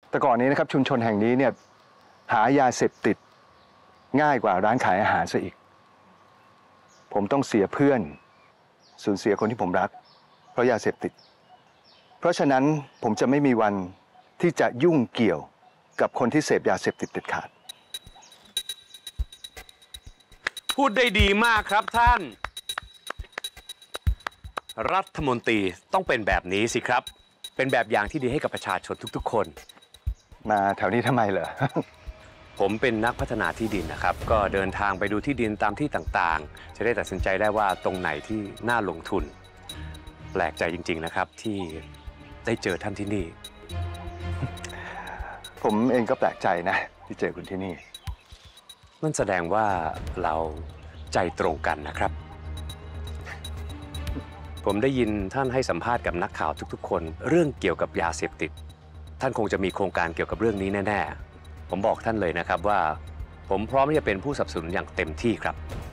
แต่ก่อนนี้นะครับชุมชนแห่งนี้เนี่ยหายาเสพติดง่ายกว่าร้านขายอาหารซะอีกผมต้องเสียเพื่อนสูญเสียคนที่ผมรักเพราะยาเสพติดเพราะฉะนั้นผมจะไม่มีวันที่จะยุ่งเกี่ยวกับคนที่เสพยาเสพติดเด็ดขาดพูดได้ดีมากครับท่านรัฐมนตรีต้องเป็นแบบนี้สิครับเป็นแบบอย่างที่ดีให้กับประชาชนทุกๆคนมาแถวนี้ทำไมเหรอผมเป็นนักพัฒนาที่ดินนะครับก็เดินทางไปดูที่ดินตามที่ต่างๆจะได้ตัดสินใจได้ว่าตรงไหนที่น่าลงทุนแปลกใจจริงๆนะครับที่ได้เจอท่านที่นี่ผมเองก็แปลกใจนะที่เจอคุณที่นี่นั่นแสดงว่าเราใจตรงกันนะครับผมได้ยินท่านให้สัมภาษณ์กับนักข่าวทุกๆคนเรื่องเกี่ยวกับยาเสพติดท่านคงจะมีโครงการเกี่ยวกับเรื่องนี้แน่ๆผมบอกท่านเลยนะครับว่าผมพร้อมที่จะเป็นผู้สนับสนุนอย่างเต็มที่ครับ